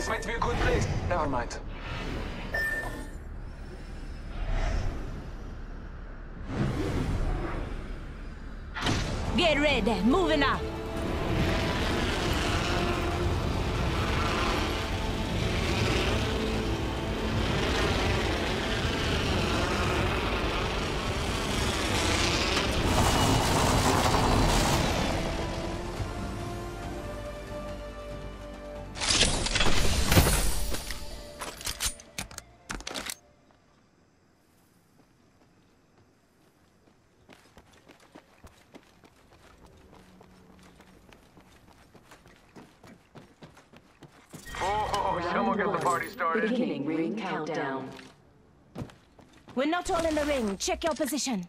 This might be a good place. Never mind. Get ready, moving up. Someone get the party started. Beginning ring countdown. We're not all in the ring. Check your position.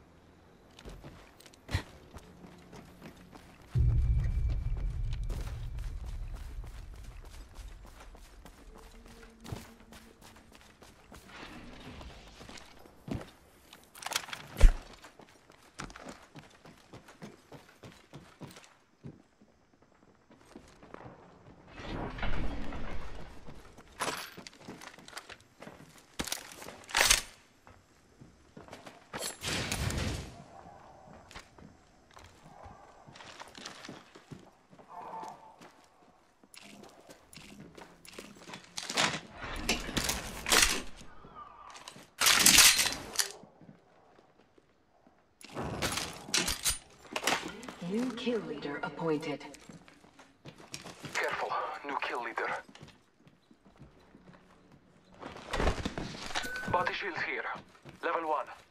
New kill leader appointed. Careful, new kill leader. Body shields here. Level 1.